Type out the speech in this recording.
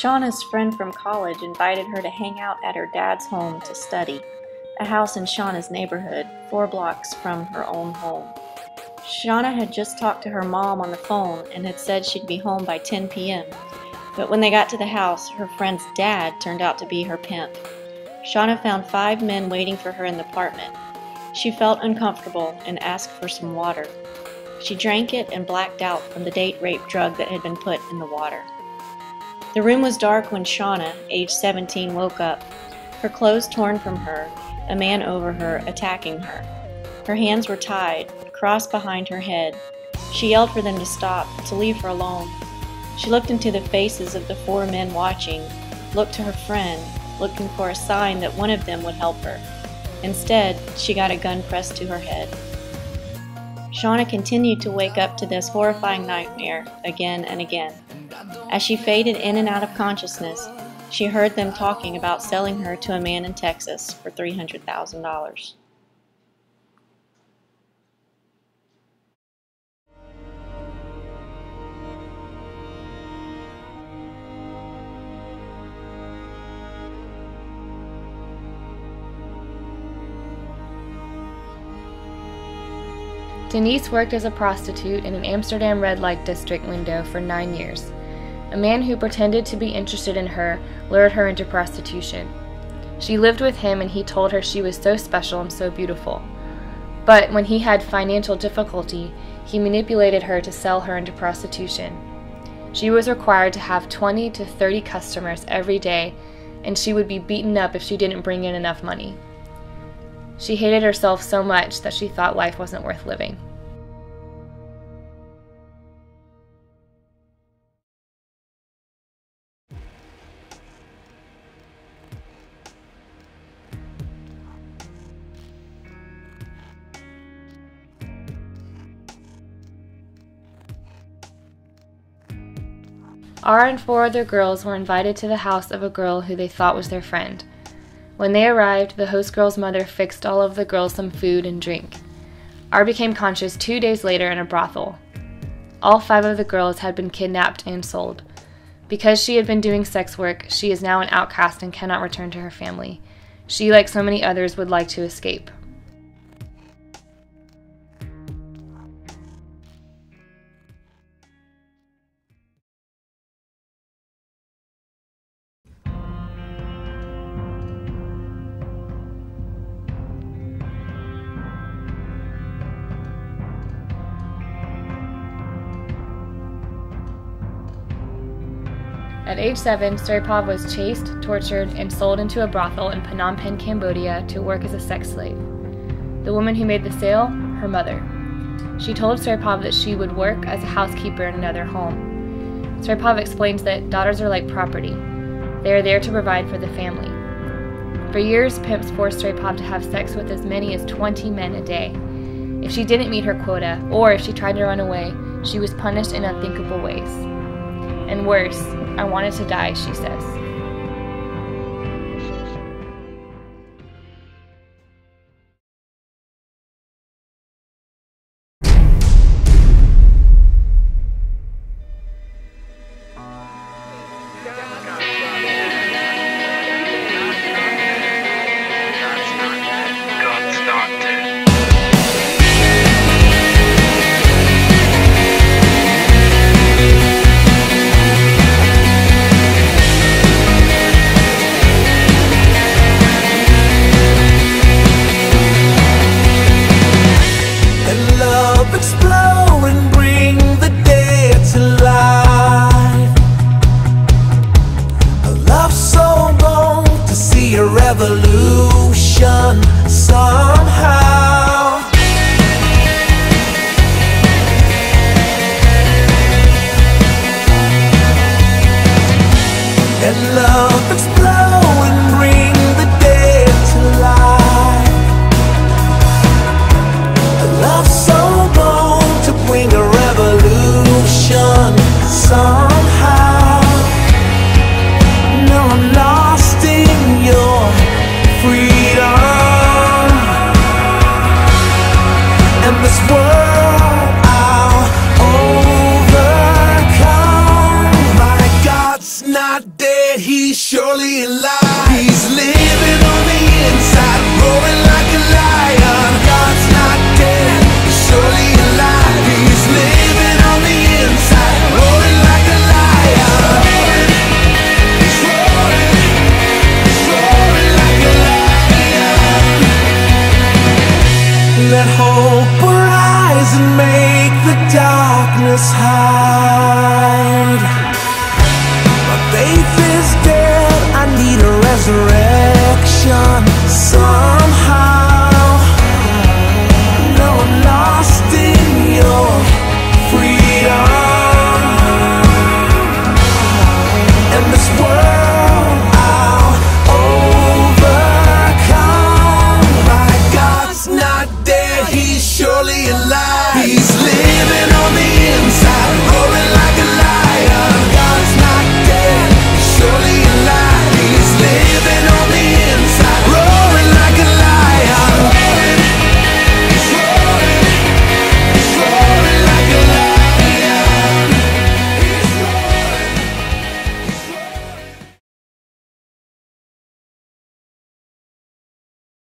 Shauna's friend from college invited her to hang out at her dad's home to study, a house in Shauna's neighborhood, 4 blocks from her own home. Shauna had just talked to her mom on the phone and had said she'd be home by 10 p.m., but when they got to the house, her friend's dad turned out to be her pimp. Shauna found 5 men waiting for her in the apartment. She felt uncomfortable and asked for some water. She drank it and blacked out from the date rape drug that had been put in the water. The room was dark when Shauna, age 17, woke up, her clothes torn from her, a man over her attacking her. Her hands were tied, crossed behind her head. She yelled for them to stop, to leave her alone. She looked into the faces of the 4 men watching, looked to her friend, looking for a sign that one of them would help her. Instead, she got a gun pressed to her head. Shauna continued to wake up to this horrifying nightmare again and again. As she faded in and out of consciousness, she heard them talking about selling her to a man in Texas for $300,000. Denise worked as a prostitute in an Amsterdam red light district window for 9 years. A man who pretended to be interested in her lured her into prostitution. She lived with him and he told her she was so special and so beautiful. But when he had financial difficulty, he manipulated her to sell her into prostitution. She was required to have 20 to 30 customers every day, and she would be beaten up if she didn't bring in enough money. She hated herself so much that she thought life wasn't worth living. R and 4 other girls were invited to the house of a girl who they thought was their friend. When they arrived, the host girl's mother fixed all of the girls some food and drink. R became conscious 2 days later in a brothel. All 5 of the girls had been kidnapped and sold. Because she had been doing sex work, she is now an outcast and cannot return to her family. She, like so many others, would like to escape. At age 7, Srepov was chased, tortured, and sold into a brothel in Phnom Penh, Cambodia to work as a sex slave. The woman who made the sale, her mother. She told Srepov that she would work as a housekeeper in another home. Srepov explains that daughters are like property. They are there to provide for the family. For years, pimps forced Srepov to have sex with as many as 20 men a day. If she didn't meet her quota, or if she tried to run away, she was punished in unthinkable ways. And worse, I wanted to die, she says. Revolution somehow. And love